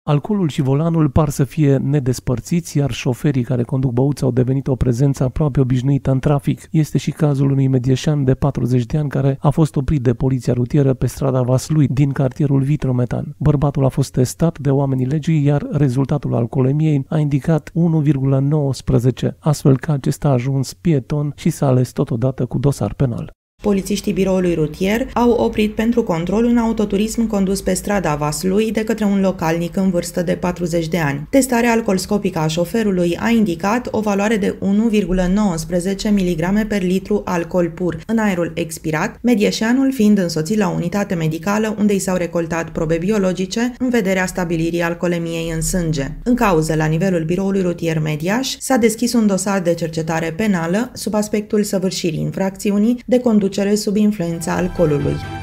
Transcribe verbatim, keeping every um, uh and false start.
Alcoolul și volanul par să fie nedespărțiți, iar șoferii care conduc băuți au devenit o prezență aproape obișnuită în trafic. Este și cazul unui medieșan de patruzeci de ani care a fost oprit de poliția rutieră pe strada Vaslui din cartierul Vitrometan. Bărbatul a fost testat de oamenii legii, iar rezultatul alcoolemiei a indicat unu virgulă nouăsprezece, astfel că acesta a ajuns pieton și s-a ales totodată cu dosar penal. Polițiștii biroului rutier au oprit pentru control un autoturism condus pe strada Vaslui de către un localnic în vârstă de patruzeci de ani. Testarea alcoolscopică a șoferului a indicat o valoare de unu virgulă nouăsprezece miligrame per litru alcool pur în aerul expirat, medieșanul fiind însoțit la o unitate medicală unde i s-au recoltat probe biologice în vederea stabilirii alcoolemiei în sânge. În cauză, la nivelul biroului rutier Mediaș, s-a deschis un dosar de cercetare penală sub aspectul săvârșirii infracțiunii de conducere sub influența alcoolului.